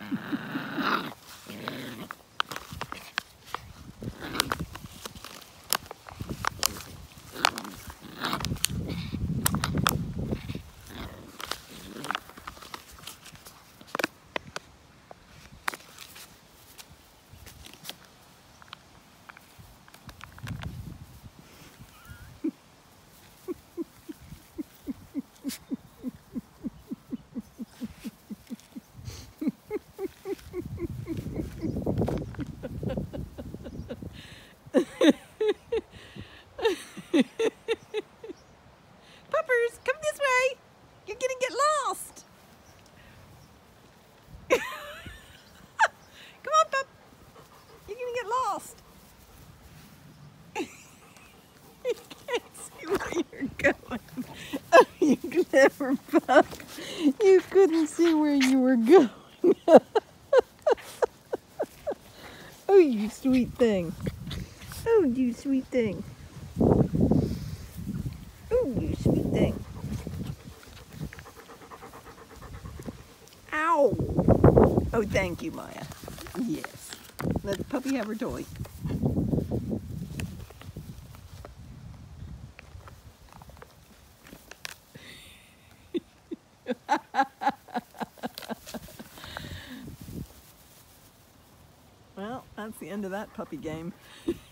Puppers, come this way. You're gonna get lost. Come on, pup. You're gonna get lost. You can't see where you're going. Oh, you clever pup. You couldn't see where you were going. Oh, you sweet thing. Oh, you sweet thing. Oh, you sweet thing. Ow! Oh, thank you, Maya. Yes. Let the puppy have her toy. Well, that's the end of that puppy game.